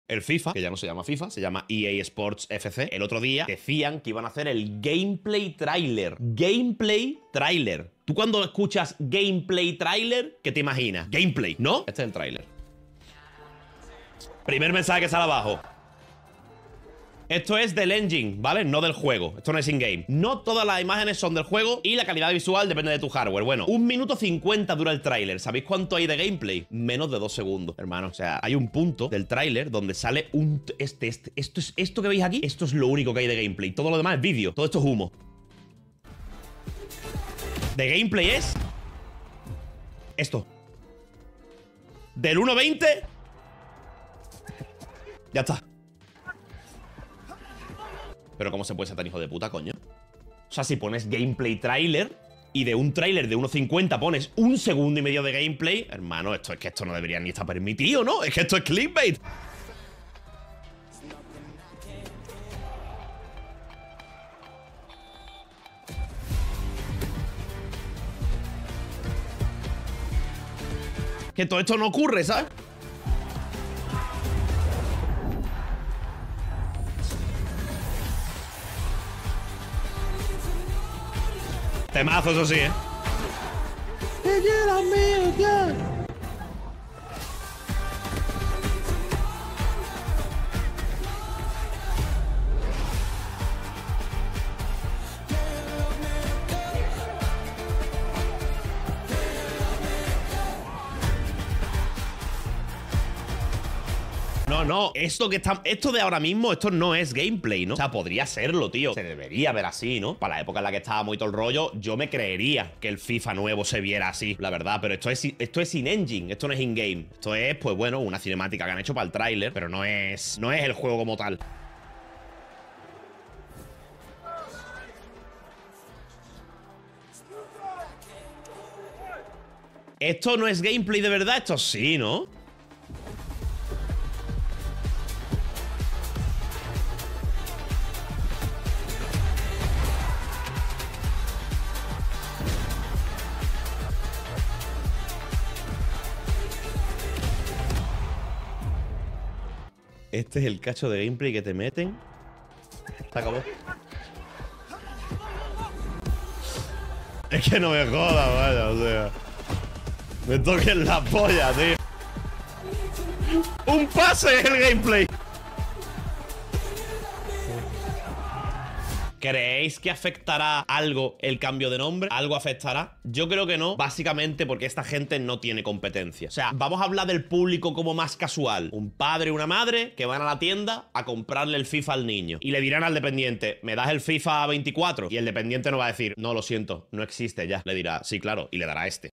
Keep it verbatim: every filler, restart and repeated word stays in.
El FIFA, que ya no se llama FIFA, se llama E A Sports F C, el otro día decían que iban a hacer el gameplay trailer. Gameplay trailer. Tú cuando escuchas gameplay trailer, ¿qué te imaginas? Gameplay, ¿no? Este es el trailer. Primer mensaje que sale abajo. Esto es del engine, ¿vale? No del juego. Esto no es in-game. No todas las imágenes son del juego y la calidad visual depende de tu hardware. Bueno, un minuto cincuenta dura el tráiler. ¿Sabéis cuánto hay de gameplay? Menos de dos segundos, hermano. O sea, hay un punto del tráiler donde sale un... Este, este, esto es... Esto que veis aquí, esto es lo único que hay de gameplay. Todo lo demás es vídeo. Todo esto es humo. De gameplay es... Esto. Del uno veinte... Ya está. Pero ¿cómo se puede ser tan hijo de puta, coño? O sea, si pones gameplay trailer y de un trailer de uno cincuenta pones un segundo y medio de gameplay, hermano, esto es que esto no debería ni estar permitido, ¿no? Es que esto es clickbait. Que todo esto no ocurre, ¿sabes? Temazo, eso sí, ¿eh? No, no, esto que está, esto de ahora mismo, esto no es gameplay, ¿no? O sea, podría serlo, tío. Se debería ver así, ¿no? Para la época en la que estaba muy todo el rollo, yo me creería que el FIFA nuevo se viera así, la verdad. Pero esto es, esto es in-engine, esto no es in-game. Esto es, pues bueno, una cinemática que han hecho para el tráiler, pero no es, no es el juego como tal. Esto no es gameplay de verdad, esto sí, ¿no? Este es el cacho de gameplay que te meten. Se acabó. Es que no me jodas, vaya, o sea. Me toquen la polla, tío. ¡Un pase es el gameplay! ¿Creéis que afectará algo el cambio de nombre? ¿Algo afectará? Yo creo que no, básicamente porque esta gente no tiene competencia. O sea, vamos a hablar del público como más casual. Un padre y una madre que van a la tienda a comprarle el FIFA al niño. Y le dirán al dependiente, ¿me das el FIFA veinticuatro? Y el dependiente no va a decir, no, lo siento, no existe ya. Le dirá, sí, claro, y le dará este.